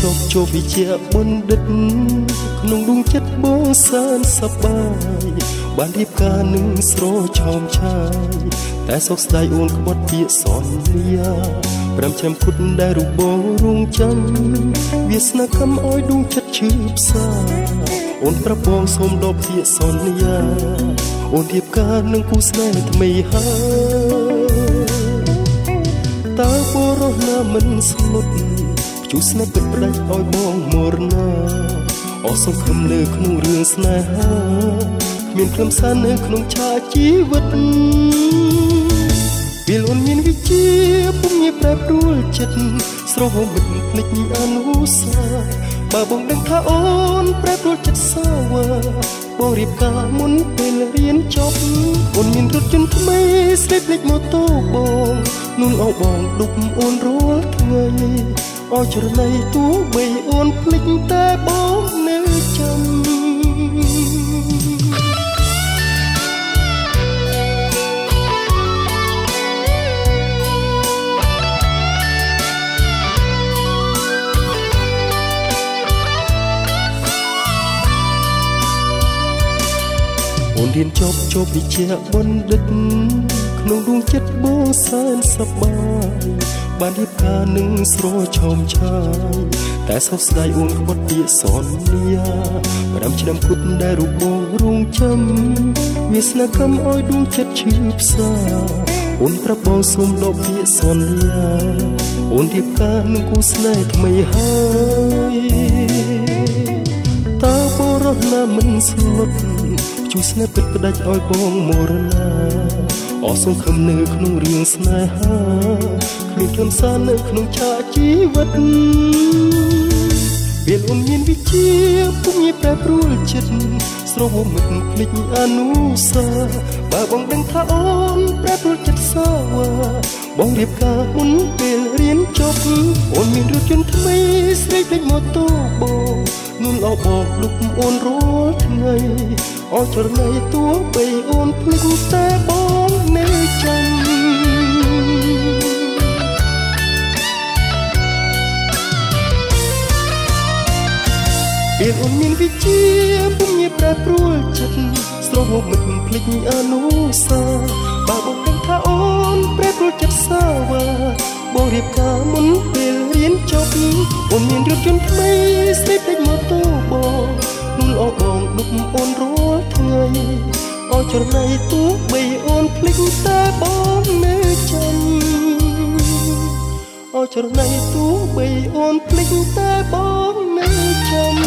ជោគជោគវិជាបណ្ឌិតក្នុងដួងចិត្តបងសានសប្បាយបានរៀបការនឹងស្រោឆោមឆាយតែសោកស្ដាយអូនក្បត់ពាក្យសន្យា5ឆ្នាំគត់ដែលរូបបងរងចាំវាស្នេហ៍ខំឲ្យដួងចិត្តឈឺផ្សាអូនប្រាប់បងសូមដកពាក្យសន្យាអូនរៀបការនឹងគូស្នេហ៍ថ្មីហើយតើបរោះណាមិនស្លុតជួស្នេហ៍ពិតផ្ដាច់ឲ្យបងមរណាអស់សង្ឃឹមនៅក្នុងរឿងស្នេហាគ្មានខ្លឹមសារនៅក្នុងឆាកជីវិតពេលអូនមានវិជាពុំមានប្រែប្រួលចិត្តស្រហូតមិនភ្លេចអនុសាបើបងដឹងថាអូនប្រែប្រួលចិត្តសាវ៉ាបងរៀបការមុនពេលរៀនចប់អូនមានរថយន្តថ្មីស្រីភ្លេចម៉ូតូបងនោះអោបងដុកអូនរាល់ថ្ងៃអោចរណៃទោះបីអូនភ្លេចតែបងនៅចាំអូនរៀនចប់ជោគវិជាបណ្ឌិតក្នុងដួងចិត្តបងសានសប្បាយបានរៀបការនឹងស្រោឆោមឆាយតែសោកស្ដាយអូនក្បត់ពាក្យសន្យា5ឆ្នាំគត់ដែលរូបបងរងចាំវាស្នេហ៍ខំឲ្យដួងចិត្តឈឺផ្សាអូនប្រាប់បងសូមដកពាក្យសន្យាអូនរៀបការនឹងគូស្នេហ៍ថ្មីហើយតើបរោះណាមិនស្លុតជួស្នេហ៍ពិតផ្ដាច់ឲ្យបងមរណាអស់សង្ឃឹមនៅក្នុងរឿងស្នេហាគ្មានខ្លឹមសារនៅក្នុងឆាកជីវិតពេលអូនមានវិជាពុំមានប្រែប្រួលចិត្តស្រហូតមិនភ្លេចអនុសាបើបងដឹងថាអូនប្រែប្រួលចិត្តសាវ៉ាបងរៀបការមុនពេលរៀនចប់អូនមានរថយន្តថ្មីស្រីភ្លេចម៉ូតូបងនោះអោបងលុបអូនរាល់ថ្ងៃអោចរណៃទោះបីអូនភ្លេចតែបងនៅចាំពេលអូនមានវិជាពុំមានប្រែប្រួលចិត្តស្រហូតមិនភ្លេចអនុសាបើបងដឹងថាអូនប្រែប្រួលចិត្តសាវ៉ាបងរៀបការមុនពេលរៀនចប់អូនមានរថយន្តថ្មីស្រីភ្លេចម៉ូតូបងនោះអោបងដុកអូនរាល់ថ្ងៃអោចរណៃទោះបីអូនភ្លេចតែបងនៅចាំអោចរណៃទោះបីអូនភ្លេចតែបងនៅចាំ